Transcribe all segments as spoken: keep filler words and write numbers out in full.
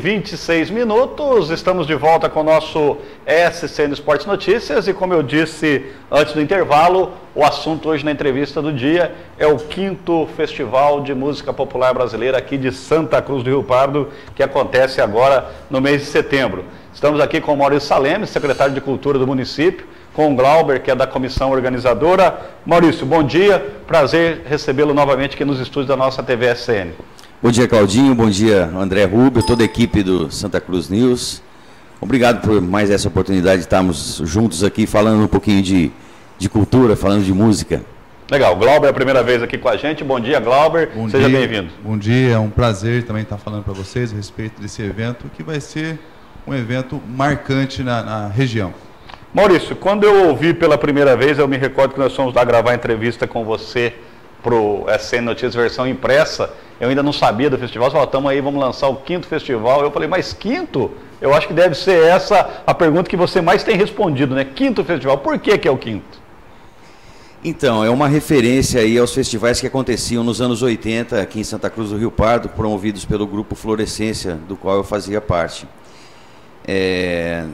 vinte e seis minutos, estamos de volta com o nosso S C N Esportes Notícias e, como eu disse antes do intervalo, o assunto hoje na entrevista do dia é o quinto Festival de Música Popular Brasileira aqui de Santa Cruz do Rio Pardo, que acontece agora no mês de setembro. Estamos aqui com o Maurício Saleme, secretário de Cultura do município, com o Glauber, que é da comissão organizadora. Maurício, bom dia, prazer recebê-lo novamente aqui nos estúdios da nossa T V S C N. Bom dia, Claudinho, bom dia, André Rubio, toda a equipe do Santa Cruz News. Obrigado por mais essa oportunidade de estarmos juntos aqui falando um pouquinho de, de cultura, falando de música. Legal, Glauber é a primeira vez aqui com a gente. Bom dia, Glauber, bom seja dia, bem-vindo. Bom dia, é um prazer também estar falando para vocês a respeito desse evento, que vai ser um evento marcante na, na região. Maurício, quando eu ouvi pela primeira vez, eu me recordo que nós fomos lá gravar a entrevista com você para o S C N Notícias versão impressa. Eu ainda não sabia do festival, você falou, estamos aí, vamos lançar o quinto festival. Eu falei, mas quinto? Eu acho que deve ser essa a pergunta que você mais tem respondido, né? Quinto festival, por que que é o quinto? Então, é uma referência aí aos festivais que aconteciam nos anos oitenta aqui em Santa Cruz do Rio Pardo, promovidos pelo Grupo Florescência, do qual eu fazia parte. É...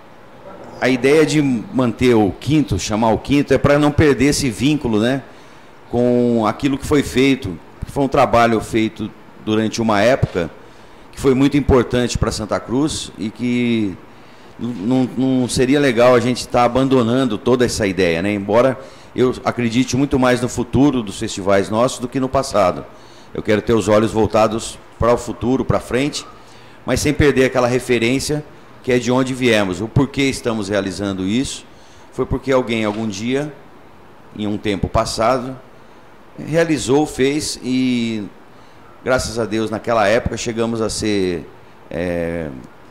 A ideia de manter o quinto, chamar o quinto, é para não perder esse vínculo, né, com aquilo que foi feito. Foi um trabalho feito durante uma época que foi muito importante para Santa Cruz e que não, não seria legal a gente estar abandonando toda essa ideia, né? Embora eu acredite muito mais no futuro dos festivais nossos do que no passado. Eu quero ter os olhos voltados para o futuro, para frente, mas sem perder aquela referência que é de onde viemos. O porquê estamos realizando isso foi porque alguém, algum dia, em um tempo passado, realizou, fez e, graças a Deus, naquela época chegamos a ser é,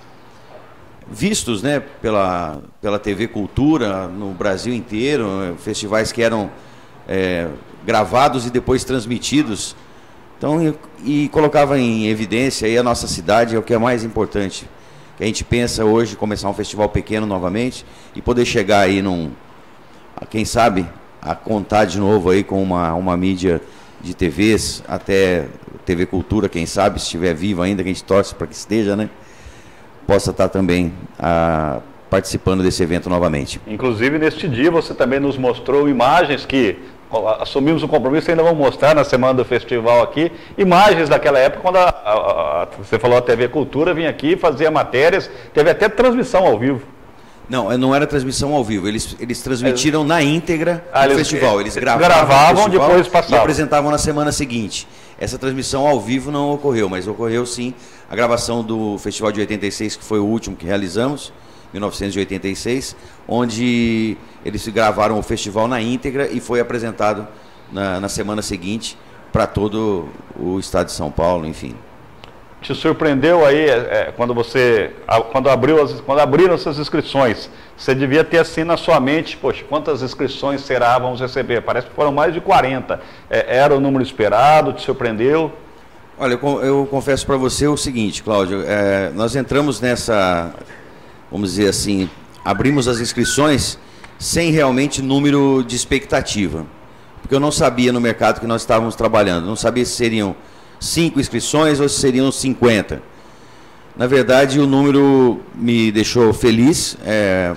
vistos, né, pela, pela T V Cultura no Brasil inteiro, festivais que eram é, gravados e depois transmitidos. Então, e, e colocava em evidência aí a nossa cidade, é o que é mais importante. Que a gente pensa hoje começar um festival pequeno novamente e poder chegar aí num, quem sabe, a contar de novo aí com uma, uma mídia de T Vs, até T V Cultura, quem sabe, se estiver vivo ainda, que a gente torce para que esteja, né? Possa estar também a, participando desse evento novamente. Inclusive, neste dia, você também nos mostrou imagens que assumimos o compromisso e ainda vamos mostrar na semana do festival aqui, imagens daquela época, quando a, a, a, você falou a T V Cultura, vinha aqui, fazia matérias, teve até transmissão ao vivo. Não, não era transmissão ao vivo, eles, eles transmitiram na íntegra ah, o eles, festival, eles gravavam, gravavam o festival depois passavam. E apresentavam na semana seguinte. Essa transmissão ao vivo não ocorreu, mas ocorreu sim a gravação do festival de oitenta e seis, que foi o último que realizamos, mil novecentos e oitenta e seis, onde eles gravaram o festival na íntegra e foi apresentado na, na semana seguinte para todo o estado de São Paulo, enfim. Te surpreendeu aí, é, quando você, quando, abriu as, quando abriram essas inscrições, você devia ter assim na sua mente, poxa, quantas inscrições será, vamos receber? Parece que foram mais de quarenta. É, era o número esperado, te surpreendeu? Olha, eu, eu confesso para você o seguinte, Cláudio, é, nós entramos nessa, vamos dizer assim, abrimos as inscrições sem realmente número de expectativa, porque eu não sabia no mercado que nós estávamos trabalhando, não sabia se seriam cinco inscrições ou se seriam cinquenta. Na verdade, o número me deixou feliz, é,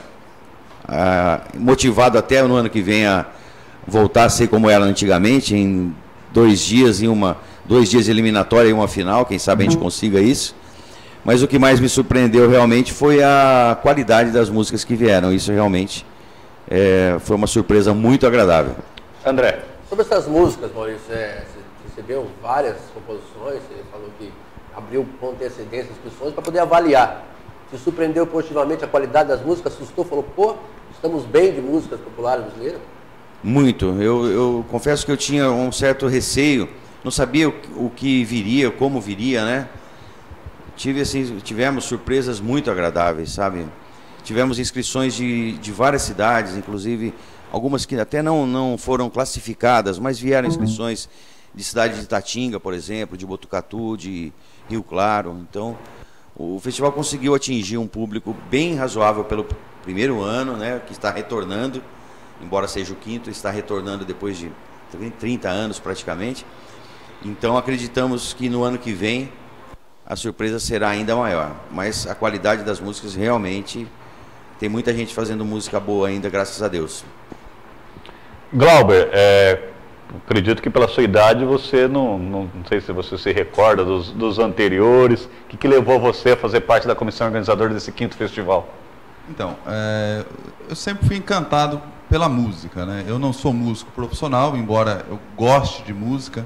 a, motivado até no ano que vem a voltar a ser como era antigamente, em dois dias, em uma, dois dias de eliminatória e uma final, quem sabe a gente consiga isso. Mas o que mais me surpreendeu realmente foi a qualidade das músicas que vieram. Isso realmente é, foi uma surpresa muito agradável. André. Sobre essas músicas, Maurício, é, você recebeu várias composições, você falou que abriu com antecedência as inscrições para poder avaliar. Te surpreendeu positivamente a qualidade das músicas? Assustou? Falou, pô, estamos bem de músicas populares brasileiras? Muito. Eu, eu confesso que eu tinha um certo receio, não sabia o, o que viria, como viria, né? Tive, assim, tivemos surpresas muito agradáveis, sabe? Tivemos inscrições de, de várias cidades, inclusive algumas que até não, não foram classificadas, mas vieram inscrições de cidade de Itatinga, por exemplo, de Botucatu, de Rio Claro. Então, o festival conseguiu atingir um público bem razoável pelo primeiro ano, né, que está retornando, embora seja o quinto, está retornando depois de trinta anos praticamente. Então, acreditamos que no ano que vem a surpresa será ainda maior. Mas a qualidade das músicas realmente, tem muita gente fazendo música boa ainda, graças a Deus. Glauber, é, acredito que pela sua idade você não, não, não sei se você se recorda dos, dos anteriores. O que, que levou você a fazer parte da comissão organizadora desse quinto festival? Então, é, eu sempre fui encantado pela música, né? Eu não sou músico profissional, embora eu goste de música.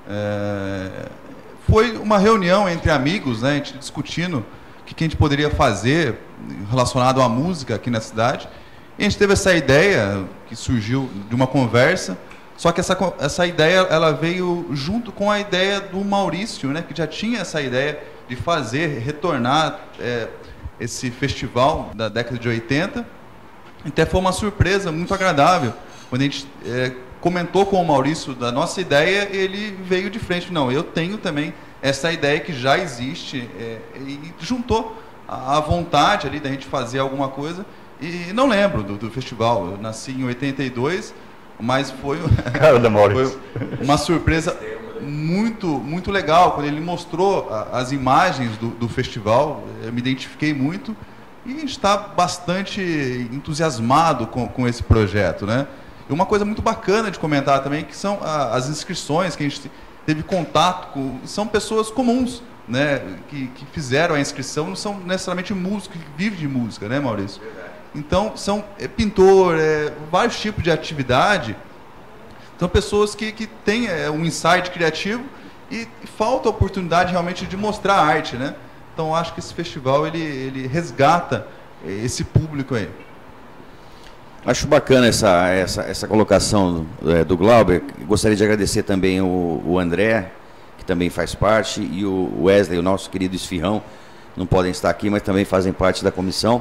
É, foi uma reunião entre amigos, né? A gente discutindo o que, que a gente poderia fazer relacionado à música aqui na cidade. E a gente teve essa ideia que surgiu de uma conversa, só que essa, essa ideia ela veio junto com a ideia do Maurício, né? Que já tinha essa ideia de fazer, retornar é, esse festival da década de oitenta. Até foi uma surpresa muito agradável. Quando a gente é, comentou com o Maurício da nossa ideia, ele veio de frente. Não, eu tenho também essa ideia que já existe, é, e juntou a, a vontade ali da gente fazer alguma coisa. E não lembro do, do festival. Eu nasci em oitenta e dois, mas foi, foi uma surpresa muito, muito legal. Quando ele mostrou a, as imagens do, do festival, eu me identifiquei muito. E a gente está bastante entusiasmado com, com esse projeto, né? E uma coisa muito bacana de comentar também, que são a, as inscrições que a gente teve contato com, são pessoas comuns, né? Que, que fizeram a inscrição, não são necessariamente músicos que vivem de música, né, Maurício? Então, são é, pintor, é, vários tipos de atividade. São pessoas que, que têm é, um insight criativo e, e falta a oportunidade realmente de mostrar a arte, né? Então, acho que esse festival, ele, ele resgata esse público aí. Acho bacana essa, essa, essa colocação do, é, do Glauber. Gostaria de agradecer também o, o André, que também faz parte, e o Wesley, o nosso querido Esfirrão, não podem estar aqui, mas também fazem parte da comissão.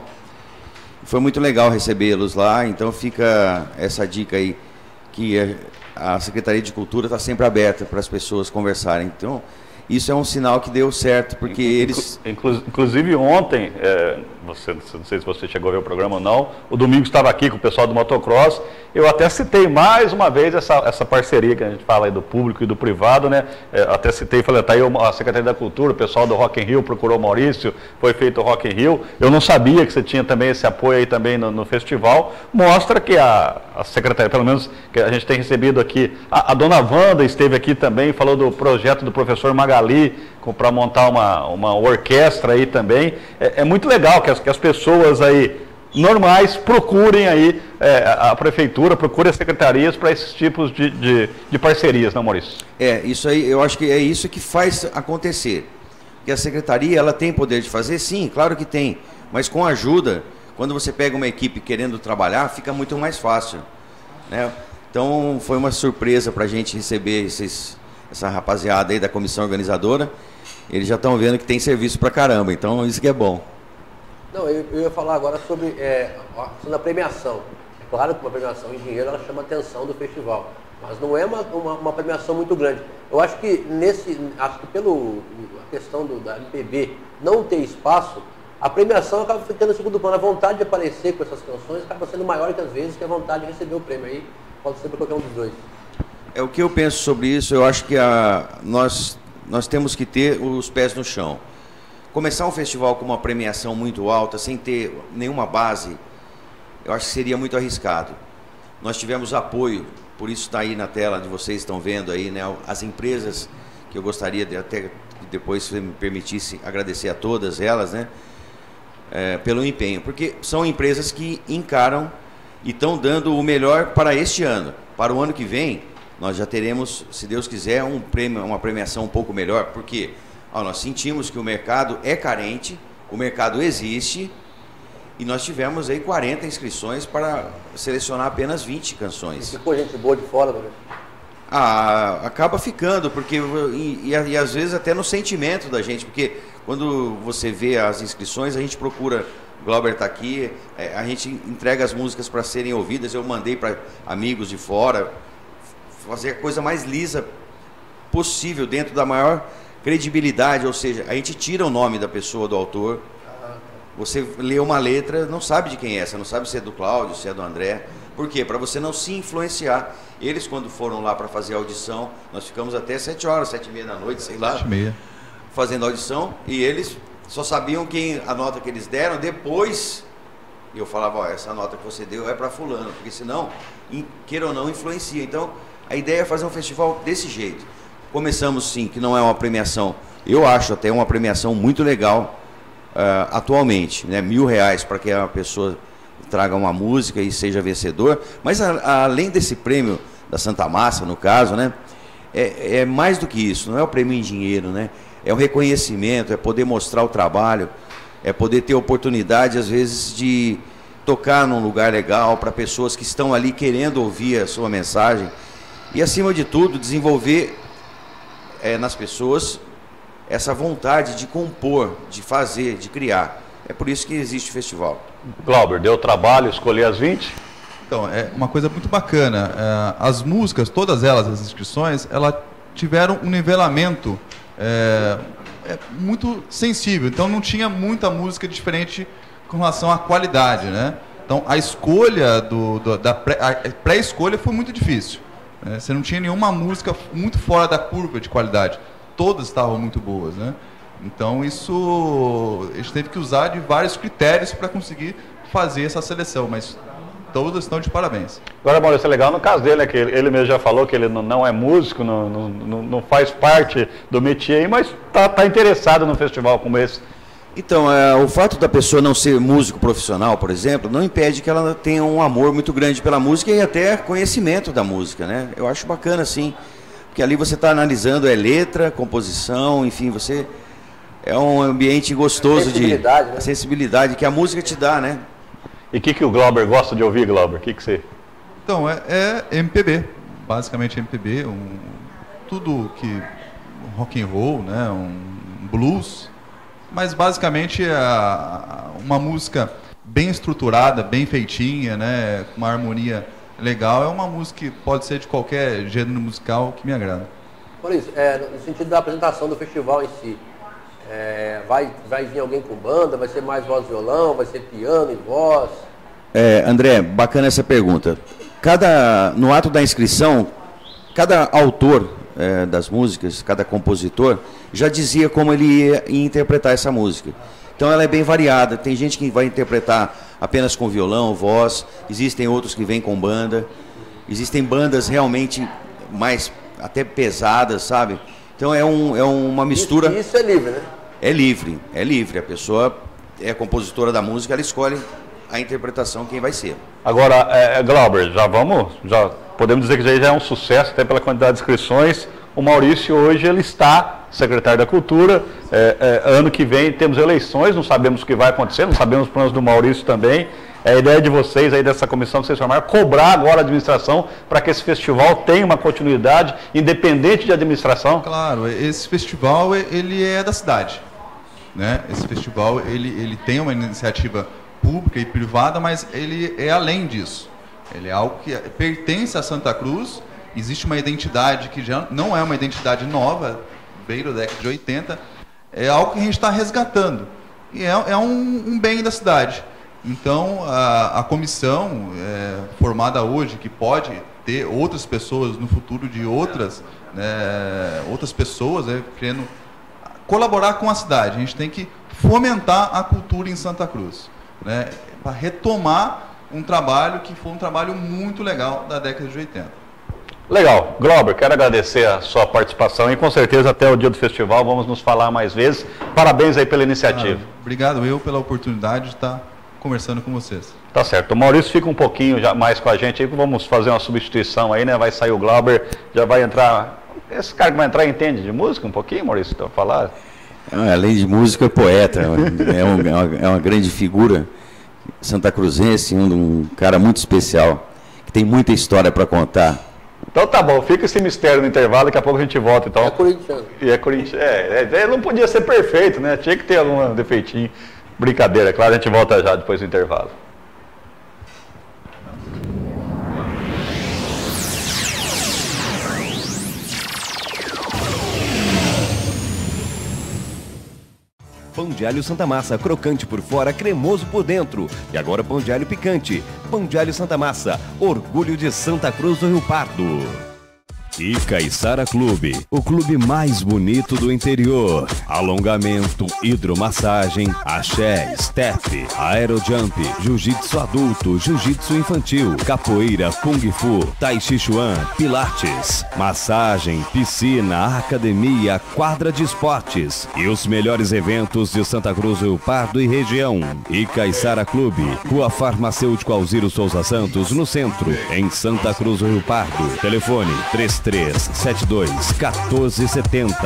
Foi muito legal recebê-los lá, então fica essa dica aí, que a Secretaria de Cultura está sempre aberta para as pessoas conversarem. Então, isso é um sinal que deu certo, porque Inclu eles... Inclu inclusive ontem, é, você, não sei se você chegou a ver o programa ou não, o Domingos estava aqui com o pessoal do motocross, eu até citei mais uma vez essa, essa parceria que a gente fala aí do público e do privado, né? É, até citei, falei, tá aí a Secretaria da Cultura, o pessoal do Rock in Rio procurou o Maurício, foi feito o Rock in Rio, eu não sabia que você tinha também esse apoio aí também no, no festival, mostra que a, a Secretaria, pelo menos que a gente tem recebido aqui, a, a dona Wanda esteve aqui também, falou do projeto do professor Magali, para montar uma, uma orquestra aí também. É, é muito legal que as, que as pessoas aí normais procurem aí é, a prefeitura, procurem as secretarias para esses tipos de, de, de parcerias, não, Maurício? É, isso aí, eu acho que é isso que faz acontecer. Porque a secretaria, ela tem poder de fazer? Sim, claro que tem. Mas com ajuda, quando você pega uma equipe querendo trabalhar, fica muito mais fácil, né? Então, foi uma surpresa para a gente receber esses, essa rapaziada aí da comissão organizadora. Eles já estão vendo que tem serviço pra caramba, então isso que é bom. Não, eu, eu ia falar agora sobre é, a questão da premiação. É claro que uma premiação em dinheiro, ela chama a atenção do festival, mas não é uma, uma, uma premiação muito grande. Eu acho que nesse, acho que pelo a questão do, da M P B não ter espaço, a premiação acaba ficando em segundo plano. A vontade de aparecer com essas canções acaba sendo maior que às vezes que a vontade de receber o prêmio. Aí pode ser para qualquer um dos dois. É o que eu penso sobre isso. Eu acho que a, nós nós temos que ter os pés no chão. Começar um festival com uma premiação muito alta, sem ter nenhuma base, eu acho que seria muito arriscado. Nós tivemos apoio, por isso está aí na tela de vocês, estão vendo aí, né, as empresas, que eu gostaria de até que depois, se me permitisse, agradecer a todas elas, né, é, pelo empenho, porque são empresas que encaram e estão dando o melhor para este ano. Para o ano que vem, nós já teremos, se Deus quiser, um prêmio, uma premiação um pouco melhor, porque ó, nós sentimos que o mercado é carente, o mercado existe, e nós tivemos aí quarenta inscrições para selecionar apenas vinte canções. E ficou gente boa de fora, né? Ah, acaba ficando, porque e, e, e às vezes até no sentimento da gente, porque quando você vê as inscrições, a gente procura, o Glauber está aqui, é, a gente entrega as músicas para serem ouvidas, eu mandei para amigos de fora, fazer a coisa mais lisa possível, dentro da maior credibilidade, ou seja, a gente tira o nome da pessoa, do autor, você lê uma letra, não sabe de quem é, você não sabe se é do Cláudio, se é do André. Por quê? Para você não se influenciar. Eles, quando foram lá para fazer a audição, nós ficamos até sete horas, sete e meia da noite, sei lá. Sete e meia. fazendo audição e eles só sabiam quem, a nota que eles deram. Depois eu falava, ó, essa nota que você deu é para fulano, porque senão, queira ou não, influencia. Então a ideia é fazer um festival desse jeito. Começamos sim, que não é uma premiação, eu acho até uma premiação muito legal uh, atualmente, né? Mil reais para que a pessoa traga uma música e seja vencedor, mas a, a, além desse prêmio da Santa Massa, no caso, né? É, é mais do que isso, não é o prêmio em dinheiro, né? É o reconhecimento, é poder mostrar o trabalho, é poder ter oportunidade, às vezes, de tocar num lugar legal para pessoas que estão ali querendo ouvir a sua mensagem e, acima de tudo, desenvolver é, nas pessoas essa vontade de compor, de fazer, de criar. É por isso que existe o festival. Glauber, deu trabalho escolher as vinte? Então, é uma coisa muito bacana. As músicas, todas elas, as inscrições, elas tiveram um nivelamento é, é muito sensível. Então, não tinha muita música diferente com relação à qualidade, né? Então, a escolha do, do, da pré, a pré-escolha foi muito difícil. Né? Você não tinha nenhuma música muito fora da curva de qualidade. Todas estavam muito boas, né? Então, isso a gente teve que usar de vários critérios para conseguir fazer essa seleção, mas todas estão de parabéns. Agora, Maurício, é legal no caso dele, é que ele mesmo já falou que ele não é músico, não, não, não faz parte do métier, mas está tá interessado num festival como esse. Então, é, o fato da pessoa não ser músico profissional, por exemplo, não impede que ela tenha um amor muito grande pela música e até conhecimento da música, né? Eu acho bacana, sim, porque ali você está analisando é letra, composição, enfim, você é um ambiente gostoso de né? sensibilidade que a música te dá, né? E o que, que o Glauber gosta de ouvir, Glauber? O que, que você... Então, é, é M P B, basicamente M P B, um, tudo que rock and roll, né, um blues, mas basicamente é uma música bem estruturada, bem feitinha, né, com uma harmonia legal. É uma música que pode ser de qualquer gênero musical que me agrada. Por isso, é, no sentido da apresentação do festival em si, É, vai, vai vir alguém com banda, vai ser mais voz e violão, vai ser piano e voz? É, André, bacana essa pergunta. Cada, no ato da inscrição, cada autor é, das músicas, cada compositor, já dizia como ele ia interpretar essa música. Então ela é bem variada, tem gente que vai interpretar apenas com violão, voz, existem outros que vêm com banda, existem bandas realmente mais até pesadas, sabe? Então é, um, é uma mistura... Isso, isso é livre, né? É livre, é livre. A pessoa é compositora da música, ela escolhe a interpretação, quem vai ser. Agora, é, Glauber, já vamos, já podemos dizer que já é um sucesso, até pela quantidade de inscrições. O Maurício hoje ele está secretário da Cultura. É, é, ano que vem temos eleições, não sabemos o que vai acontecer, não sabemos os planos do Maurício também. É a ideia de vocês aí, dessa comissão que vocês formaram, cobrar agora a administração para que esse festival tenha uma continuidade, independente de administração? Claro, esse festival ele é da cidade, né? Esse festival ele, ele tem uma iniciativa pública e privada, mas ele é além disso. Ele é algo que pertence a Santa Cruz, existe uma identidade que já não é uma identidade nova, veio da década de oitenta, é algo que a gente está resgatando. E é, é um, um bem da cidade. Então, a, a comissão é, formada hoje, que pode ter outras pessoas no futuro de outras, né, outras pessoas, né, querendo colaborar com a cidade. A gente tem que fomentar a cultura em Santa Cruz, né, para retomar um trabalho que foi um trabalho muito legal da década de oitenta. Legal. Glauber, quero agradecer a sua participação e com certeza até o dia do festival vamos nos falar mais vezes. Parabéns aí pela iniciativa. Ah, obrigado eu pela oportunidade de estar conversando com vocês. Tá certo. O Maurício fica um pouquinho já mais com a gente aí, vamos fazer uma substituição aí, né? Vai sair o Glauber, já vai entrar... Esse cara que vai entrar entende de música um pouquinho, Maurício, para falar? Além de música, é poeta. É, um, é, uma, é uma grande figura santacruzense, um, um cara muito especial, que tem muita história para contar. Então tá bom, fica esse mistério no intervalo, daqui a pouco a gente volta então. É corintiano. E é corintiano. É, é, não podia ser perfeito, né? Tinha que ter algum defeitinho. Brincadeira, claro, a gente volta já depois do intervalo. Pão de alho Santa Massa, crocante por fora, cremoso por dentro. E agora pão de alho picante. Pão de alho Santa Massa, orgulho de Santa Cruz do Rio Pardo. E Caiçara Clube, o clube mais bonito do interior. alongamento, hidromassagem, axé, step, aerojump, jiu-jitsu adulto, jiu-jitsu infantil, capoeira, kung fu, tai chi chuan, pilates, massagem, piscina, academia, quadra de esportes e os melhores eventos de Santa Cruz do Rio Pardo e região. E Caiçara Clube, Rua Farmacêutico Alziro Souza Santos, no centro, em Santa Cruz do Rio Pardo. Telefone três três sete dois, um quatro sete zero.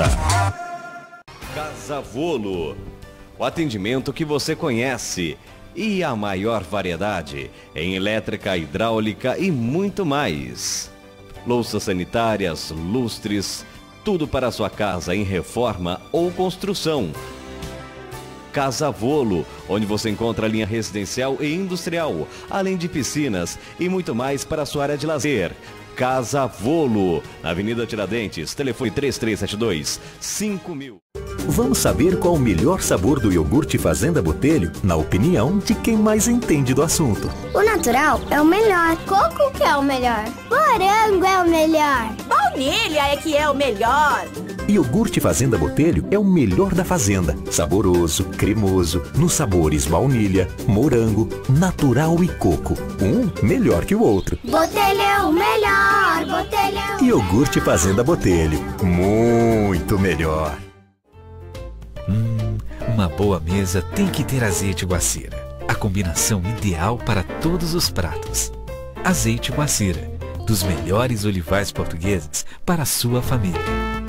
Casavolo, o atendimento que você conhece e a maior variedade em elétrica, hidráulica e muito mais. Louças sanitárias, lustres, tudo para a sua casa em reforma ou construção. Casavolo, onde você encontra a linha residencial e industrial, além de piscinas e muito mais para a sua área de lazer. Casavolo, na Avenida Tiradentes, telefone três três sete dois, cinco mil. Vamos saber qual o melhor sabor do iogurte Fazenda Botelho, na opinião de quem mais entende do assunto. O natural é o melhor. Coco que é o melhor. Morango é o melhor. Baunilha é que é o melhor. Iogurte Fazenda Botelho é o melhor da fazenda. Saboroso, cremoso, nos sabores baunilha, morango, natural e coco. Um melhor que o outro. Botelho é o melhor. Botelho é o Iogurte Fazenda Botelho. Muito melhor. Hum, uma boa mesa tem que ter azeite Guacira. A combinação ideal para todos os pratos. Azeite Guacira, dos melhores olivais portugueses para a sua família.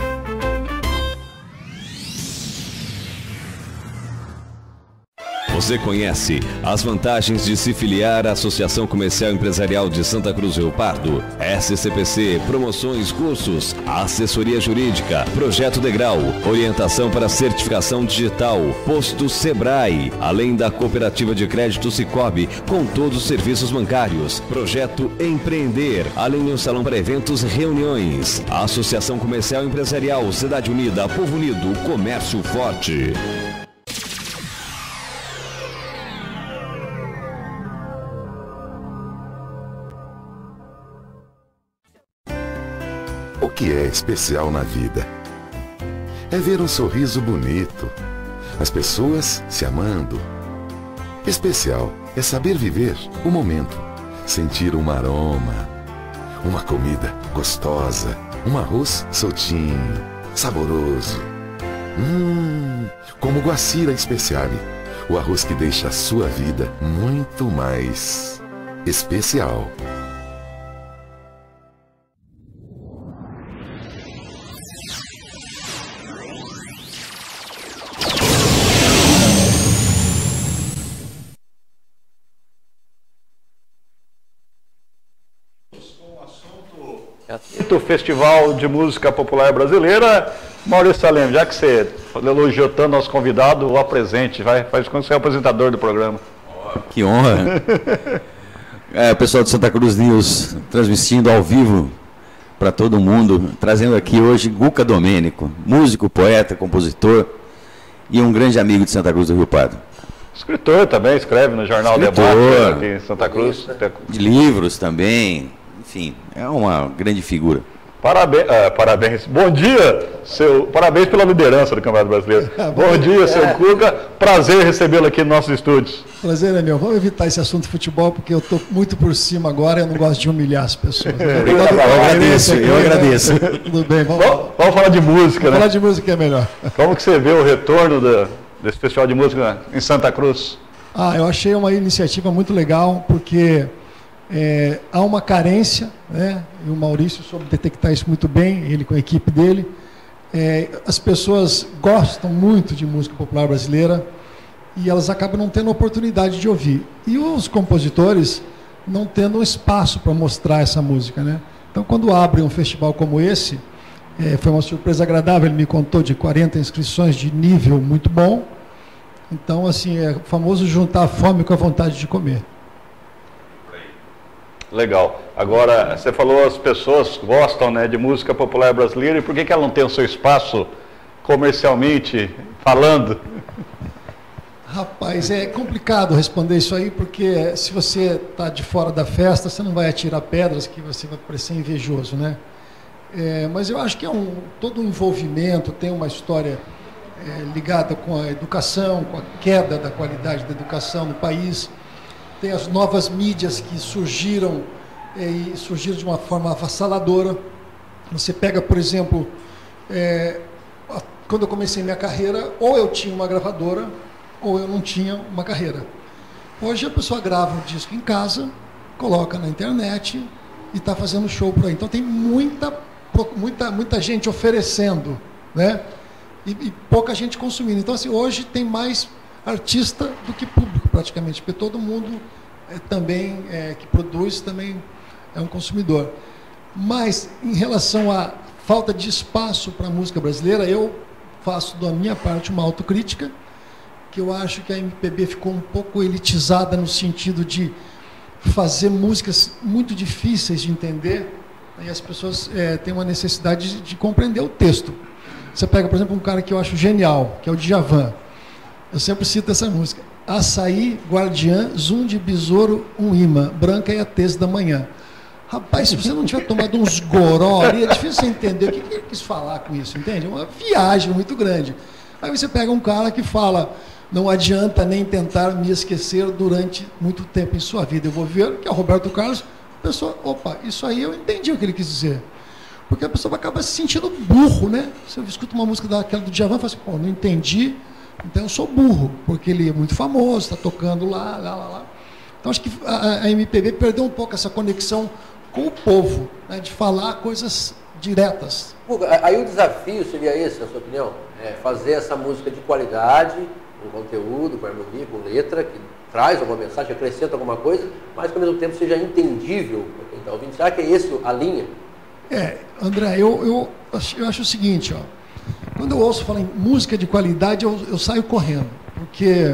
Você conhece as vantagens de se filiar à Associação Comercial Empresarial de Santa Cruz do Rio Pardo? S C P C, promoções, cursos, assessoria jurídica, projeto degrau, orientação para certificação digital, posto Sebrae, além da cooperativa de crédito Cicobi, com todos os serviços bancários, projeto Empreender, além de um salão para eventos e reuniões. Associação Comercial Empresarial, Cidade Unida, Povo Unido, Comércio Forte. O que é especial na vida? É ver um sorriso bonito, as pessoas se amando. Especial é saber viver o momento, sentir um aroma, uma comida gostosa, um arroz soltinho, saboroso. Hum, como Guacira Especiale, o arroz que deixa a sua vida muito mais especial. Do Festival de Música Popular Brasileira. Maurício Salem, já que você elogiou tanto nosso convidado, o apresente, vai, faz quando você é o apresentador do programa. Que honra. É, o pessoal de Santa Cruz News transmitindo ao vivo para todo mundo, trazendo aqui hoje Guca Domênico, músico, poeta, compositor e um grande amigo de Santa Cruz do Rio Pardo. Escritor também, escreve no Jornal Escritor, Debate aqui em Santa Cruz. De livros também. Enfim, é uma grande figura. Parabéns, ah, parabéns. Bom dia, seu. Parabéns pela liderança do Campeonato Brasileiro. Bom dia, seu é. Cuca. Prazer recebê-lo aqui nos nossos estúdios. Prazer é meu. Vamos evitar esse assunto de futebol, porque eu estou muito por cima agora e eu não gosto de humilhar as pessoas. Né? Eu, eu agradeço, aqui, eu agradeço. Né? Tudo bem, vamos, vamos, vamos falar de música, vamos né? falar de música é melhor. Como que você vê o retorno da, desse festival de música em Santa Cruz? Ah, eu achei uma iniciativa muito legal, porque é, há uma carência, né? E o Maurício soube detectar isso muito bem, ele com a equipe dele. É, as pessoas gostam muito de música popular brasileira e elas acabam não tendo oportunidade de ouvir. E os compositores não tendo um espaço para mostrar essa música, né? Então, quando abre um festival como esse, é, foi uma surpresa agradável. Ele me contou de quarenta inscrições de nível muito bom. Então, assim, é famoso juntar a fome com a vontade de comer. Legal. Agora, você falou as pessoas gostam, né, de música popular brasileira, e por que que ela não tem o seu espaço comercialmente falando? Rapaz, é complicado responder isso aí, porque se você está de fora da festa, você não vai atirar pedras que você vai parecer invejoso, né? É, mas eu acho que é um, todo um envolvimento, tem uma história é, ligada com a educação, com a queda da qualidade da educação no país. Tem as novas mídias que surgiram é, e surgiram de uma forma avassaladora. Você pega, por exemplo, é, quando eu comecei minha carreira, ou eu tinha uma gravadora, ou eu não tinha uma carreira. Hoje a pessoa grava um disco em casa, coloca na internet e está fazendo show por aí. Então tem muita, muita, muita gente oferecendo, né? E, e pouca gente consumindo. Então assim, hoje tem mais artista do que público praticamente, porque todo mundo é, também é, que produz também é um consumidor. Mas em relação à falta de espaço para a música brasileira, eu faço da minha parte uma autocrítica, que eu acho que a M P B ficou um pouco elitizada no sentido de fazer músicas muito difíceis de entender, e as pessoas é, têm uma necessidade de, de compreender o texto. Você pega, por exemplo, um cara que eu acho genial, que é o Djavan. Eu sempre cito essa música. Açaí, guardiã, zoom de besouro, um imã, branca e a tez da manhã. Rapaz, se você não tiver tomado uns goró ali, é difícil você entender o que ele quis falar com isso, entende? É uma viagem muito grande. Aí você pega um cara que fala, não adianta nem tentar me esquecer durante muito tempo em sua vida. Eu vou ver, que é o Roberto Carlos, a pessoa, opa, isso aí eu entendi o que ele quis dizer. Porque a pessoa acaba se sentindo burro, né? Você escuta uma música daquela do Djavan e fala assim, pô, não entendi, então eu sou burro, porque ele é muito famoso, está tocando lá, lá, lá, lá. Então acho que a, a M P B perdeu um pouco essa conexão com o povo, né, de falar coisas diretas. Aí o desafio seria esse, na sua opinião? É fazer essa música de qualidade, com conteúdo, com harmonia, com letra, que traz alguma mensagem, acrescenta alguma coisa, mas que ao mesmo tempo seja entendível para quem está ouvindo. Será que é esse a linha? É, André, eu, eu, eu acho o seguinte, ó, quando eu ouço falar em música de qualidade, eu, eu saio correndo, porque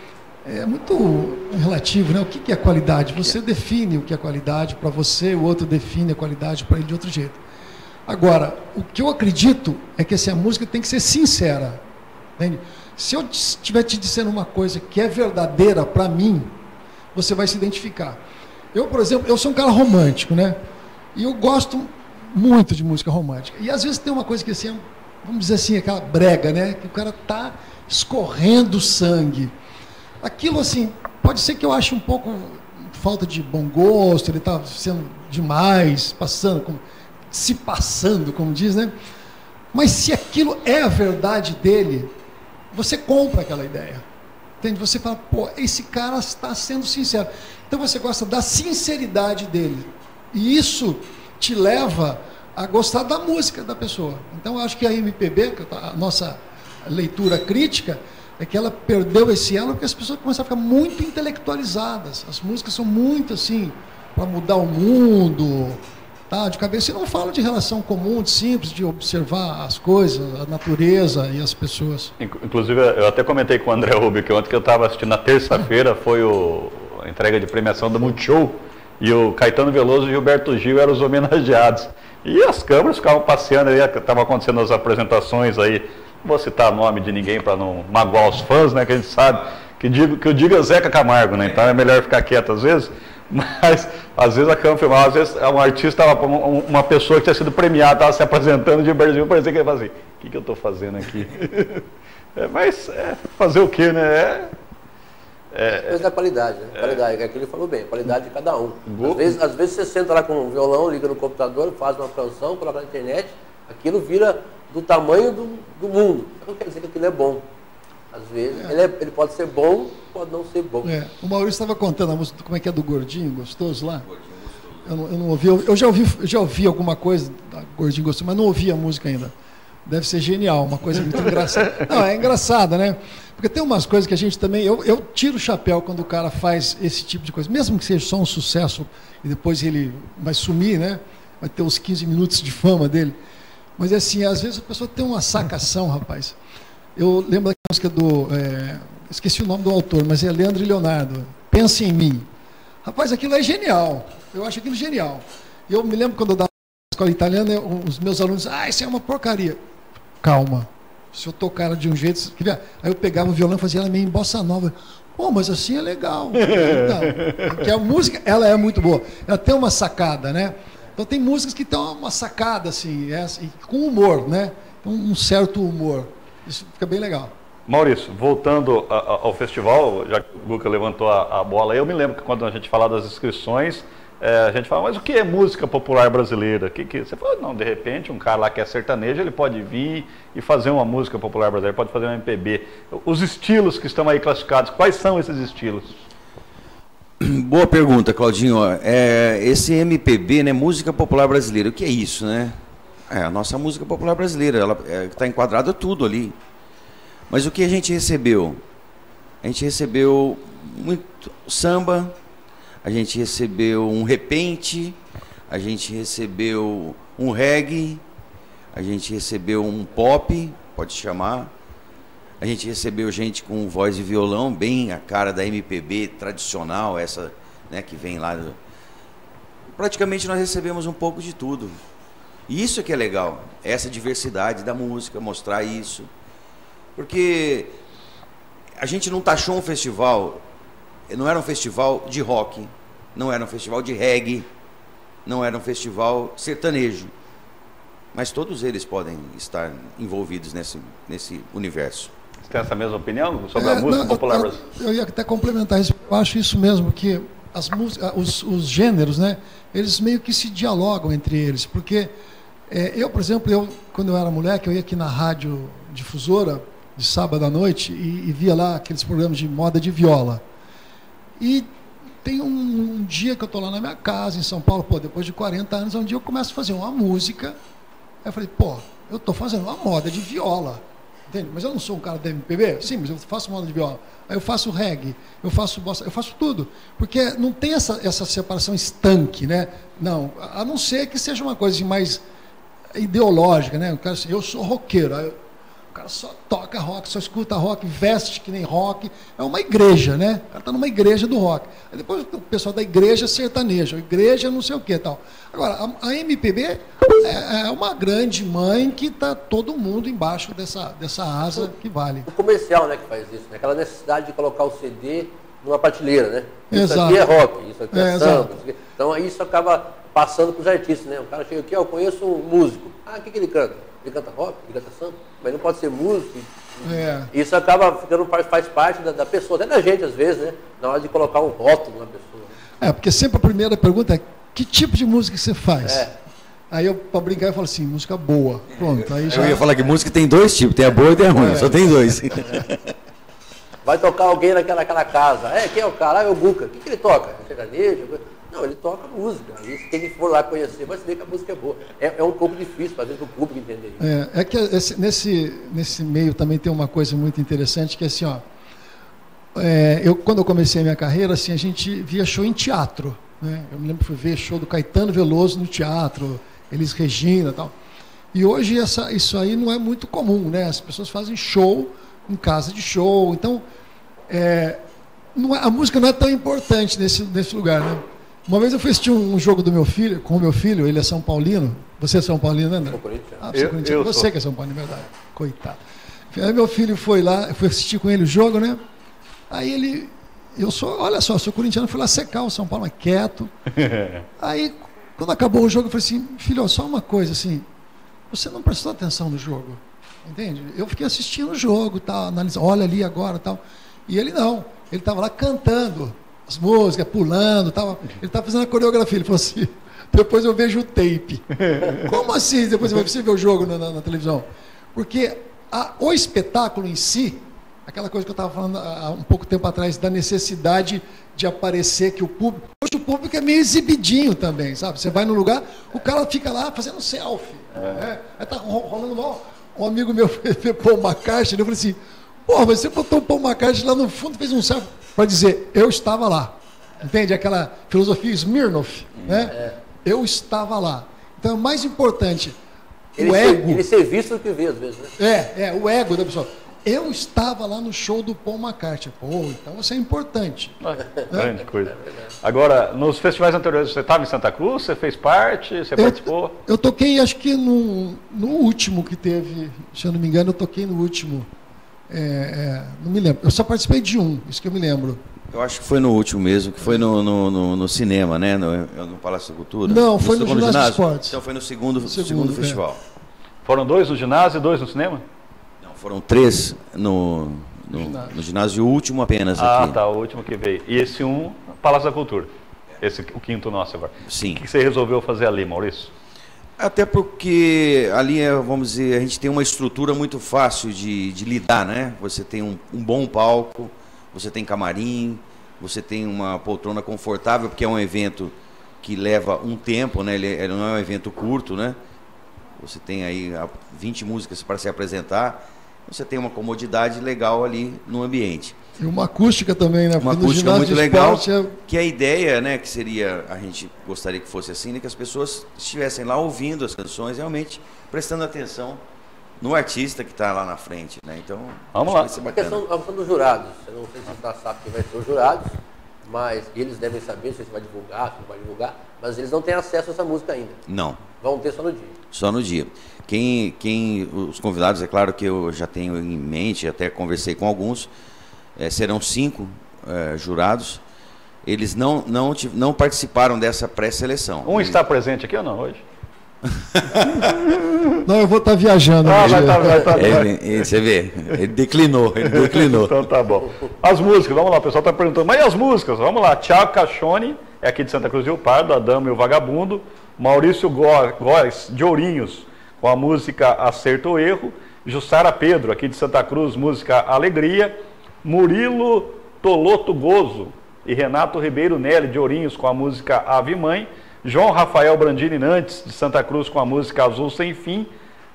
é muito relativo, né? O que é qualidade? Você define o que é qualidade para você, o outro define a qualidade para ele de outro jeito. Agora, o que eu acredito é que assim, a música tem que ser sincera. Entende? Se eu estiver te dizendo uma coisa que é verdadeira para mim, você vai se identificar. Eu, por exemplo, eu sou um cara romântico, né? E eu gosto muito de música romântica. E às vezes tem uma coisa que assim, vamos dizer assim, aquela brega, né? Que o cara tá escorrendo sangue. Aquilo assim, pode ser que eu ache um pouco falta de bom gosto, ele está sendo demais, passando, como, se passando, como diz, né? Mas se aquilo é a verdade dele, você compra aquela ideia. Entende? Você fala, pô, esse cara está sendo sincero. Então você gosta da sinceridade dele. E isso te leva a gostar da música da pessoa. Então eu acho que a M P B, a nossa leitura crítica, é que ela perdeu esse elo porque as pessoas começaram a ficar muito intelectualizadas. As músicas são muito assim, para mudar o mundo, tá, de cabeça. E não fala de relação comum, de simples, de observar as coisas, a natureza e as pessoas. Inclusive, eu até comentei com o André Rubio que ontem que eu estava assistindo, na terça-feira, foi o, a entrega de premiação do Multishow, e o Caetano Veloso e o Gilberto Gil eram os homenageados. E as câmeras ficavam passeando aí, estavam acontecendo as apresentações aí. Não vou citar nome de ninguém para não magoar os fãs, né, que a gente sabe, que, digo, que eu digo é Zeca Camargo, né, então é melhor ficar quieto às vezes, mas às vezes a câmera filmava, às vezes um artista, uma pessoa que tinha sido premiada, estava se apresentando de Brasil, parecia que ele fazia assim, o que, que eu estou fazendo aqui? É, mas é, fazer o quê, né? É, é, mas é a qualidade, né? A qualidade, é aquilo que ele falou bem, a qualidade de cada um. Às vezes, às vezes você senta lá com um violão, liga no computador, faz uma canção, coloca na internet, aquilo vira do tamanho do, do mundo. Não quer dizer que aquilo é bom. Às vezes, é. Ele, é, ele pode ser bom, pode não ser bom. É. O Maurício estava contando a música, como é que é do Gordinho Gostoso lá? Gordinho Gostoso. Eu não, eu não ouvi, eu já ouvi, eu já ouvi alguma coisa da Gordinho Gostoso, mas não ouvi a música ainda. Deve ser genial, uma coisa muito engraçada. Não, é engraçada, né? Porque tem umas coisas que a gente também... Eu, eu tiro o chapéu quando o cara faz esse tipo de coisa. Mesmo que seja só um sucesso e depois ele vai sumir, né? Vai ter os quinze minutos de fama dele. Mas assim, às vezes a pessoa tem uma sacação, rapaz. Eu lembro da música do... É, esqueci o nome do autor, mas é Leandro e Leonardo. Pensa em mim. Rapaz, aquilo é genial. Eu acho aquilo genial. Eu me lembro quando eu dava escola italiana, eu, os meus alunos diziam, ah, isso é uma porcaria. Calma. Se eu tocar de um jeito... Aí eu pegava o violão e fazia ela meio em bossa nova. Pô, mas assim é legal. Então, porque a música, ela é muito boa. Ela tem uma sacada, né? Então tem músicas que têm uma sacada, assim, é, com humor, né? Um certo humor. Isso fica bem legal. Maurício, voltando a, a, ao festival, já que o Guca levantou a, a bola, eu me lembro que quando a gente falava das inscrições, é, a gente fala, mas o que é música popular brasileira? Que, que... Você falou, não, de repente um cara lá que é sertanejo, ele pode vir e fazer uma música popular brasileira, pode fazer um M P B. Os estilos que estão aí classificados, quais são esses estilos? Boa pergunta, Claudinho. É, esse M P B, né, música popular brasileira, o que é isso, né? É a nossa música popular brasileira, ela está enquadrada tudo ali. Mas o que a gente recebeu? A gente recebeu muito samba, a gente recebeu um repente, a gente recebeu um reggae, a gente recebeu um pop, pode chamar. A gente recebeu gente com voz e violão, bem a cara da M P B tradicional, essa, né, que vem lá. Do... Praticamente nós recebemos um pouco de tudo. E isso é que é legal, essa diversidade da música, mostrar isso. Porque a gente não taxou um festival, não era um festival de rock, não era um festival de reggae, não era um festival sertanejo. Mas todos eles podem estar envolvidos nesse, nesse universo. Você tem essa mesma opinião sobre é, a música não, popular eu, brasileira? Eu ia até complementar isso. Eu acho isso mesmo, que as músicas, os, os gêneros, né, eles meio que se dialogam entre eles. Porque é, eu, por exemplo, eu, quando eu era moleque, eu ia aqui na rádio difusora, de sábado à noite, e, e via lá aqueles programas de moda de viola. E tem um, um dia que eu estou lá na minha casa, em São Paulo, pô, depois de quarenta anos, um dia eu começo a fazer uma música. Aí eu falei, pô, eu estou fazendo uma moda de viola. Entende? Mas eu não sou um cara da M P B? Sim, mas eu faço moda de viola. Aí eu faço reggae, eu faço bossa, eu faço tudo. Porque não tem essa, essa separação estanque, né? Não, a não ser que seja uma coisa mais ideológica, né? O cara, eu sou roqueiro, aí eu, o cara só toca rock, só escuta rock, veste que nem rock. É uma igreja, né? O cara está numa igreja do rock. Aí depois o pessoal da igreja sertaneja, igreja não sei o que e tal. Agora, a, a M P B é, é uma grande mãe que está todo mundo embaixo dessa, dessa asa que vale. O comercial, né, que faz isso, né? Aquela necessidade de colocar o C D numa prateleira, né? Isso Exato. Aqui é rock, isso aqui é, é samba. Isso aqui... Então isso acaba passando para os artistas, né? O cara chega aqui, ó, eu conheço um músico. Ah, o que, que ele canta? Ele canta rock, ele canta samba, mas não pode ser músico. É. Isso acaba ficando, faz parte da, da pessoa, até da gente às vezes, né? Na hora de colocar um rótulo na pessoa. É, porque sempre a primeira pergunta é, que tipo de música você faz? É. Aí eu, para brincar, eu falo assim, música boa. Pronto, aí já... Eu ia falar que música tem dois tipos, tem a boa e tem a ruim, é. Só tem dois. Vai tocar alguém naquela, naquela casa. É, quem é o cara? Ah, é o Guca. O que, que ele toca? É sertanejo? Não, ele toca música. Aí quem for lá conhecer vai saber que a música é boa. É, é um pouco difícil fazer para o público entender isso. É, é que esse, nesse, nesse meio também tem uma coisa muito interessante, que é assim, ó, é, eu, quando eu comecei a minha carreira, assim, a gente via show em teatro. Né? Eu me lembro que fui ver show do Caetano Veloso no teatro, Elis Regina e tal. E hoje essa, isso aí não é muito comum, né? As pessoas fazem show em casa de show. Então, é, não é, a música não é tão importante nesse, nesse lugar, né? Uma vez eu fui assistir um jogo do meu filho, com o meu filho, ele é São Paulino. Você é São Paulino, né, André? Sou Corinthians. Ah, eu, eu você sou. Que é São Paulino, é verdade. Coitado. Aí meu filho foi lá, eu fui assistir com ele o jogo, né? Aí ele, eu sou, olha só, sou corintiano, fui lá secar o São Paulo, mas quieto. Aí, quando acabou o jogo, eu falei assim, filho, só uma coisa assim, você não prestou atenção no jogo, entende? Eu fiquei assistindo o jogo, tal, analisando, olha ali agora, tal. E ele não, ele estava lá cantando as músicas, pulando, tava, ele estava fazendo a coreografia. Ele falou assim, depois eu vejo o tape. Como assim? Depois você vê o jogo na, na, na televisão? Porque a, o espetáculo em si, aquela coisa que eu estava falando há um pouco tempo atrás, da necessidade de aparecer que o público... Hoje o público é meio exibidinho também, sabe? Você vai no lugar, o cara fica lá fazendo selfie. É. Né? Aí está rolando mal. Um amigo meu fez Paul McCartney, eu falei assim, pô, você botou o Paul McCartney lá no fundo, fez um selfie para dizer, eu estava lá. Entende? Aquela filosofia Smirnoff, né? É. Eu estava lá. Então é mais importante ele o ser, ego. Ele ser visto do que ver, às vezes, né? É, é, o ego da pessoa. Eu estava lá no show do Paul McCartney. Pô, então você é importante. Grande coisa. Agora, nos festivais anteriores, você estava em Santa Cruz? Você fez parte? Você eu, participou? Eu toquei, acho que no, no último que teve, se eu não me engano, eu toquei no último. É, é, não me lembro. Eu só participei de um, isso que eu me lembro. Eu acho que foi no último mesmo, que foi no, no, no, no cinema, né? No, no Palácio da Cultura. Não, no foi no Ginásio de Esportes. Então foi no segundo, segundo, segundo é. festival. Foram dois no ginásio e dois no cinema? Não, foram três no, no, ginásio. no ginásio, o último apenas ah, aqui. Ah, tá, o último que veio. E esse um, Palácio da Cultura. Esse, o quinto nosso agora. Sim. O que você resolveu fazer ali, Maurício? Até porque ali, vamos dizer, a gente tem uma estrutura muito fácil de, de lidar, né? Você tem um, um bom palco, você tem camarim, você tem uma poltrona confortável, porque é um evento que leva um tempo, né? Ele, ele não é um evento curto, né? Você tem aí vinte músicas para se apresentar, você tem uma comodidade legal ali no ambiente. E uma acústica também, né? Uma Porque acústica muito legal, é... que a ideia, né, que seria, a gente gostaria que fosse assim, né, que as pessoas estivessem lá ouvindo as canções, realmente prestando atenção no artista que está lá na frente, né? Então, vamos lá. A questão, a questão dos jurados, eu não sei se você sabe quem vai ser os jurados, mas eles devem saber se você vai divulgar, se não vai divulgar, mas eles não têm acesso a essa música ainda. Não. Vão ter só no dia. Só no dia. Quem, quem, os convidados, é claro que eu já tenho em mente, até conversei com alguns, é, serão cinco é, jurados. Eles não, não, não participaram dessa pré-seleção. Um está presente aqui ou não hoje? Não, eu vou estar viajando. Ah, vai tá, vai tá, ele, ele, você vê, ele declinou, ele declinou. Então tá bom. As músicas, vamos lá, o pessoal está perguntando, mas e as músicas? Vamos lá, Thiago Cachone, é aqui de Santa Cruz do Rio Pardo, A Dama e o Vagabundo. Maurício Góes, de Ourinhos, com a música Acerto ou Erro. Jussara Pedro, aqui de Santa Cruz, música Alegria. Murilo Toloto Gozo e Renato Ribeiro Nelly, de Ourinhos, com a música Ave Mãe. João Rafael Brandini Nantes, de Santa Cruz, com a música Azul Sem Fim.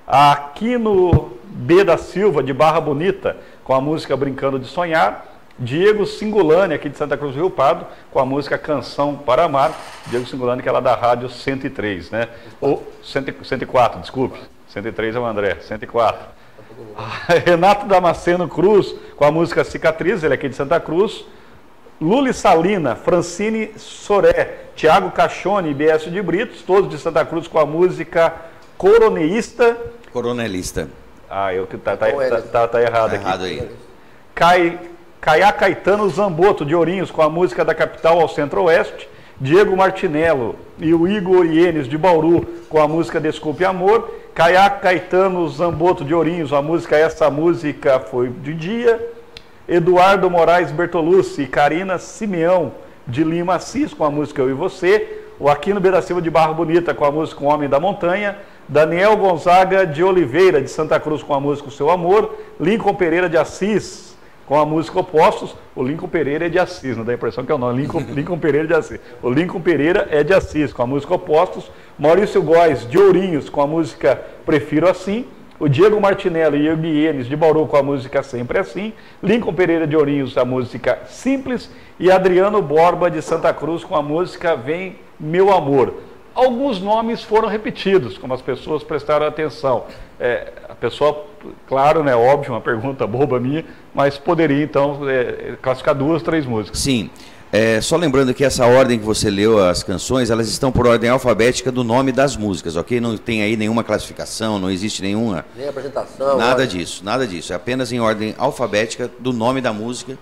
Aquino B. da Silva, de Barra Bonita, com a música Brincando de Sonhar. Diego Singolani, aqui de Santa Cruz do Rio Pardo, com a música Canção para Amar. Diego Singolani, que é lá da rádio cento e três, né? Ou cento e quatro, desculpe. cento e três é o André, cento e quatro. Renato Damasceno Cruz, com a música Cicatriz, ele é aqui de Santa Cruz. Luli Salina, Francine Soré, Tiago Cachone e B S de Britos, todos de Santa Cruz, com a música Coroneísta. Coronelista. Ah, eu que tá, tá, tá, tá, tá errado tá aqui. Errado aí. Cai, Caiá Caetano Zamboto, de Ourinhos, com a música Da Capital ao Centro-Oeste. Diego Martinello e o Igor Ienes, de Bauru, com a música Desculpe Amor. Caiá Caetano Zamboto, de Ourinhos, a música Essa Música Foi de Dia. Eduardo Moraes Bertolucci e Karina Simeão, de Lima Assis, com a música Eu e Você. O Aquino B. da Silva, de Barra Bonita, com a música O Homem da Montanha. Daniel Gonzaga de Oliveira, de Santa Cruz, com a música O Seu Amor. Lincoln Pereira de Assis, com a música Opostos. O Lincoln Pereira é de Assis, não dá a impressão que é o nome. Lincoln, Lincoln Pereira de Assis. O Lincoln Pereira é de Assis, com a música Opostos. Maurício Góes, de Ourinhos, com a música Prefiro Assim. O Diego Martinello e Igor Ienes, de Bauru, com a música Sempre Assim. Lincoln Pereira de Ourinhos, a música Simples. E Adriano Borba, de Santa Cruz, com a música Vem Meu Amor. Alguns nomes foram repetidos, como as pessoas prestaram atenção. É, a pessoa, claro, né, óbvio, uma pergunta boba minha, mas poderia, então, é, classificar duas, três músicas. Sim. É, só lembrando que essa ordem que você leu, as canções, elas estão por ordem alfabética do nome das músicas, ok? Não tem aí nenhuma classificação, não existe nenhuma... Nem apresentação. Nada ordem. disso, nada disso. É apenas em ordem alfabética do nome da música.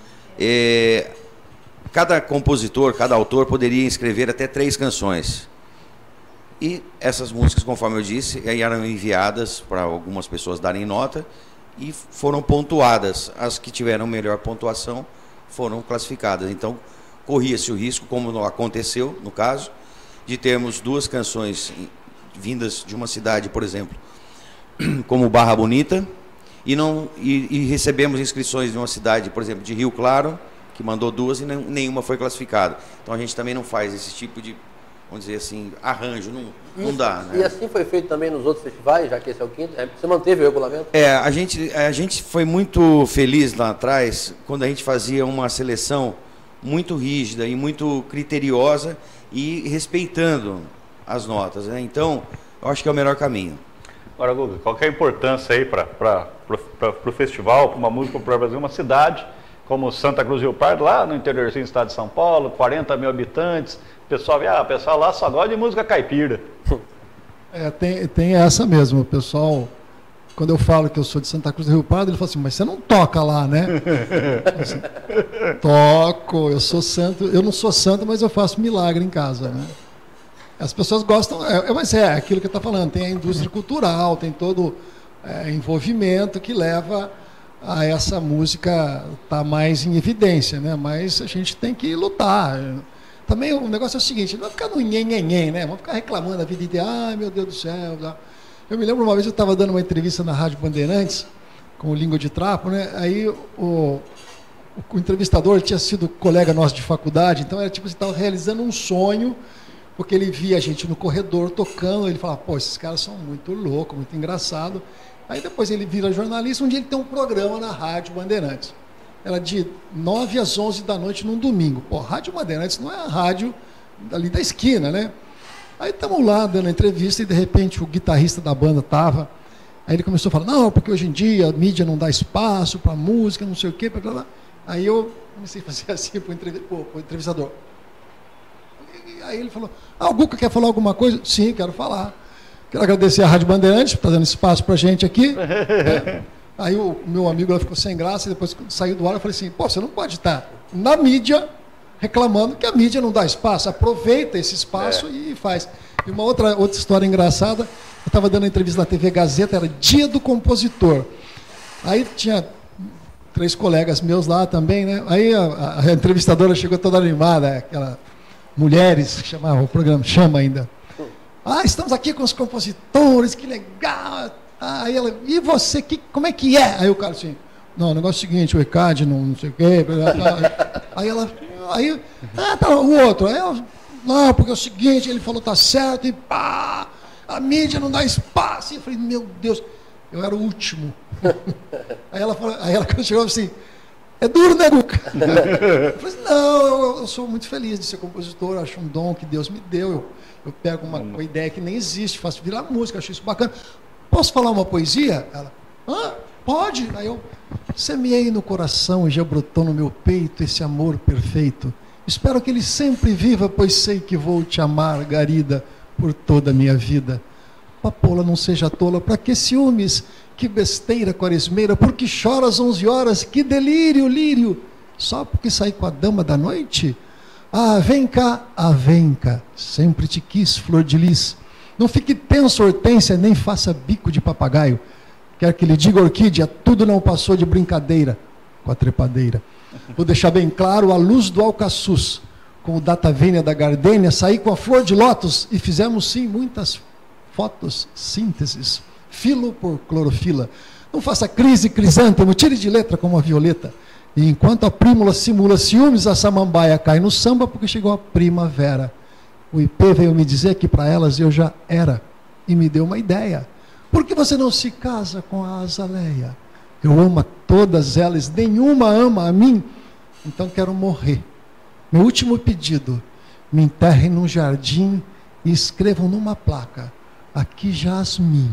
É, cada compositor, cada autor poderia escrever até três canções. E essas músicas, conforme eu disse, eram enviadas para algumas pessoas darem nota e foram pontuadas. As que tiveram melhor pontuação foram classificadas. Então, corria-se o risco, como aconteceu no caso, de termos duas canções vindas de uma cidade, por exemplo, como Barra Bonita, e, não, e, e recebemos inscrições de uma cidade, por exemplo, de Rio Claro, que mandou duas e não, nenhuma foi classificada. Então, a gente também não faz esse tipo de, vamos dizer assim, arranjo, não, não dá. Né? E assim foi feito também nos outros festivais, já que esse é o quinto? Você manteve o regulamento? É, a gente, a gente foi muito feliz lá atrás, quando a gente fazia uma seleção muito rígida e muito criteriosa e respeitando as notas, né? Então, eu acho que é o melhor caminho. Agora, Guga, qual que é a importância aí para o festival, para uma música para o Brasil, uma cidade como Santa Cruz do Rio Pardo, lá no interiorzinho do estado de São Paulo, quarenta mil habitantes, o pessoal, ah, o pessoal lá só gosta de música caipira. É, tem, tem essa mesmo, o pessoal, quando eu falo que eu sou de Santa Cruz do Rio Pardo, ele fala assim, mas você não toca lá, né? Assim, toco, eu sou santo, eu não sou santo, mas eu faço milagre em casa, né? As pessoas gostam, é, mas é aquilo que eu estou falando, tem a indústria cultural, tem todo é, envolvimento que leva a essa música estar mais em evidência, né? Mas a gente tem que lutar. Também o negócio é o seguinte, não vai ficar no nhen-nhen-nhen, né? Vamos ficar reclamando a vida inteira, ai meu Deus do céu. Blá. Eu me lembro uma vez eu estava dando uma entrevista na Rádio Bandeirantes, com o Língua de Trapo, né? Aí o, o, o entrevistador tinha sido colega nosso de faculdade, então era tipo assim, estava realizando um sonho, porque ele via a gente no corredor tocando, ele falava, pô, esses caras são muito loucos, muito engraçado. Aí depois ele vira jornalista, um dia ele tem um programa na Rádio Bandeirantes. Era de nove às onze da noite num domingo. Pô, Rádio Bandeirantes não é a rádio ali da esquina, né? Aí estamos lá dando entrevista e de repente o guitarrista da banda estava. Aí ele começou a falar, não, porque hoje em dia a mídia não dá espaço para música, não sei o quê. Blá, blá, blá. Aí eu comecei a fazer assim para o entrevistador. E aí ele falou, ah, o Guca quer falar alguma coisa? Sim, quero falar. Quero agradecer a Rádio Bandeirantes por estar dando espaço para a gente aqui. Né? Aí o meu amigo ela ficou sem graça e depois saiu do ar eu falei assim, pô, você não pode estar na mídia reclamando que a mídia não dá espaço, aproveita esse espaço é. e faz. E uma outra, outra história engraçada, eu estava dando entrevista na T V Gazeta, era Dia do Compositor. Aí tinha três colegas meus lá também, né? Aí a, a entrevistadora chegou toda animada, aquela mulheres que chamava o programa, chama ainda. Ah, estamos aqui com os compositores, que legal. Aí ela, e você, que, como é que é? Aí o cara assim, não, o negócio é o seguinte, o E C A D, não, não sei o quê. Aí ela, aí, ah, tá, o outro, aí eu, não, porque é o seguinte, ele falou, tá certo, e pá, a mídia não dá espaço. E eu falei, meu Deus, eu era o último. Aí ela falou, aí ela chegou assim, é duro, né, Guca? Eu falei, não, eu, eu sou muito feliz de ser compositor, eu acho um dom que Deus me deu, eu, eu pego uma, uma ideia que nem existe, faço virar música, acho isso bacana. Posso falar uma poesia? Ela, ah, pode. Aí eu semeei no coração e já brotou no meu peito esse amor perfeito. Espero que ele sempre viva, pois sei que vou te amar, Garida, por toda a minha vida. Papoula, não seja tola, para que ciúmes? Que besteira, quaresmeira, por que choras onze horas? Que delírio, lírio, só porque saí com a dama da noite? Ah, vem cá, ah, vem cá, sempre te quis, flor de lis. Não fique tenso, Hortência, nem faça bico de papagaio. Quer que lhe diga, Orquídea, tudo não passou de brincadeira com a trepadeira. Vou deixar bem claro, a luz do alcaçuz, com o data vênia da gardênia, saí com a flor de lótus e fizemos sim muitas fotos, sínteses, filo por clorofila. Não faça crise, crisântemo, tire de letra como a violeta. E enquanto a prímula simula ciúmes, a samambaia cai no samba porque chegou a primavera. O I P veio me dizer que para elas eu já era e me deu uma ideia. Por que você não se casa com a Azaleia? Eu amo a todas elas, nenhuma ama a mim, então quero morrer. Meu último pedido, me enterrem num jardim e escrevam numa placa, aqui Jasmim.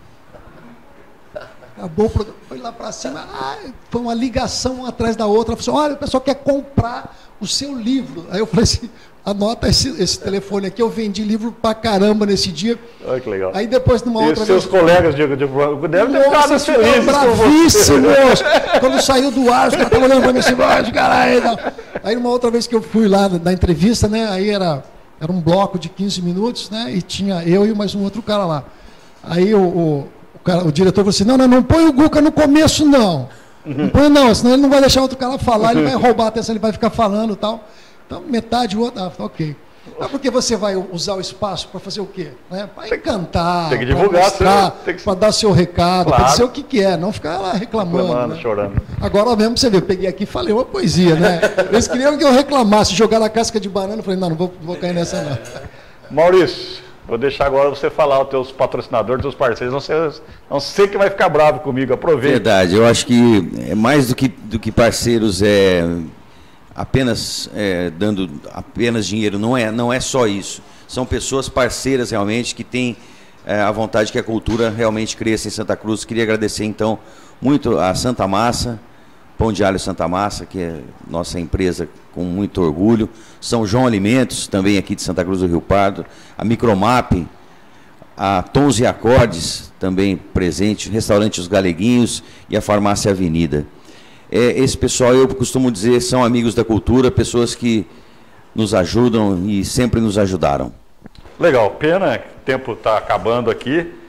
Acabou, foi lá para cima, ah, foi uma ligação uma atrás da outra, falou assim, olha, o pessoal quer comprar o seu livro. Aí eu falei assim, anota esse, esse telefone aqui, eu vendi livro pra caramba nesse dia. Olha que legal. Aí depois, numa e outra seus vez... colegas de, de, de devem ter ficado felizes bravíssimos! Quando saiu do ar, os caras estavam olhando pra mim assim, ah, caralho. Aí numa outra vez que eu fui lá na entrevista, né, aí era, era um bloco de quinze minutos, né, e tinha eu e mais um outro cara lá. Aí o, o, o, cara, o diretor falou assim, não, não, não põe o Guca no começo, não. Não põe não, senão ele não vai deixar outro cara falar, ele vai roubar a atenção, ele vai ficar falando e tal. Então, metade, o outro, ah, ok. Mas porque você vai usar o espaço para fazer o quê? Né? Para encantar, tem que divulgar, que... para dar seu recado, claro. Para dizer o que, que é, não ficar lá reclamando. Reclamando, né? chorando. Agora mesmo você vê, eu peguei aqui e falei uma poesia, né? Eles queriam que eu reclamasse, jogar a casca de banana, eu falei, não, não vou, não vou cair nessa não. Maurício, vou deixar agora você falar os teus patrocinadores, os teus parceiros, não sei, não sei que vai ficar bravo comigo, aproveita. Verdade, eu acho que é mais do que, do que parceiros, é... apenas é, dando apenas dinheiro, não é, não é só isso. São pessoas parceiras realmente que têm é, a vontade que a cultura realmente cresça em Santa Cruz. Queria agradecer então muito a Santa Massa, Pão de Alho Santa Massa, que é nossa empresa com muito orgulho. São João Alimentos, também aqui de Santa Cruz do Rio Pardo. A Micromap, a Tons e Acordes, também presente. Restaurante Os Galeguinhos e a Farmácia Avenida. É, esse pessoal, eu costumo dizer, são amigos da cultura, pessoas que nos ajudam e sempre nos ajudaram. Legal, pena que o tempo está acabando aqui.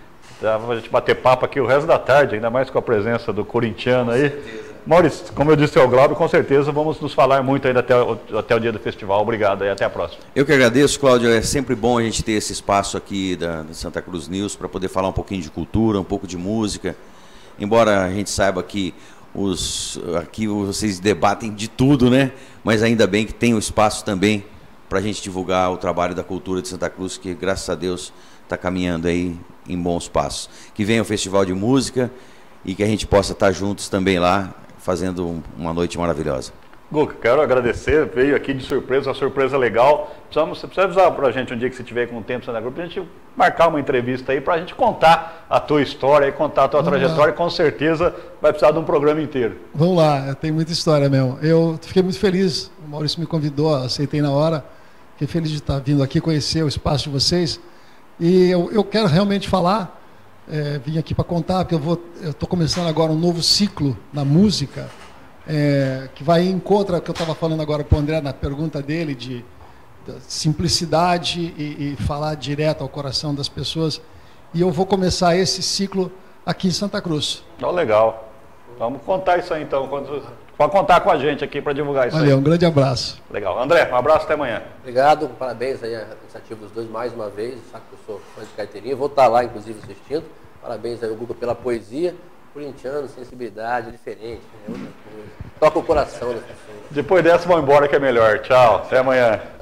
Dá pra gente bater papo aqui o resto da tarde, ainda mais com a presença do corintiano aí. Maurício, como eu disse ao Glauber, com certeza vamos nos falar muito ainda até o, até o dia do festival. Obrigado e até a próxima. Eu que agradeço, Cláudio. É sempre bom a gente ter esse espaço aqui da, da Santa Cruz News para poder falar um pouquinho de cultura, um pouco de música. Embora a gente saiba que os, aqui vocês debatem de tudo, né? Mas ainda bem que tem o espaço também para a gente divulgar o trabalho da cultura de Santa Cruz, que graças a Deus está caminhando aí em bons passos. Que venha o Festival de Música e que a gente possa estar juntos também lá, fazendo um, uma noite maravilhosa. Guga, quero agradecer, veio aqui de surpresa, uma surpresa legal. Precisamos, você precisa avisar para a gente um dia que você tiver com o tempo Santa Cruz, para a gente marcar uma entrevista aí, para a gente contar a tua história e contar a tua Vamos trajetória, lá. Com certeza vai precisar de um programa inteiro. Vamos lá, tem muita história mesmo. Eu fiquei muito feliz, o Maurício me convidou, aceitei na hora, fiquei feliz de estar vindo aqui conhecer o espaço de vocês. E eu, eu quero realmente falar, é, vim aqui para contar, porque eu estou começando agora um novo ciclo na música, é, que vai em contra o que eu estava falando agora para o André na pergunta dele, de, de simplicidade e, e falar direto ao coração das pessoas. E eu vou começar esse ciclo aqui em Santa Cruz. Oh, legal. Vamos contar isso aí então, quando... Pode contar com a gente aqui para divulgar isso. Valeu, aí. Um grande abraço. Legal. André, um abraço, até amanhã. Obrigado, parabéns aí à iniciativa dos dois mais uma vez. Sabe que eu sou fã de carteirinha, vou estar lá, inclusive, assistindo. Parabéns aí ao Guga pela poesia. Corintiano, sensibilidade, diferente, é outra coisa. Toca o coração das pessoas. Depois dessa, vão embora que é melhor. Tchau, até amanhã.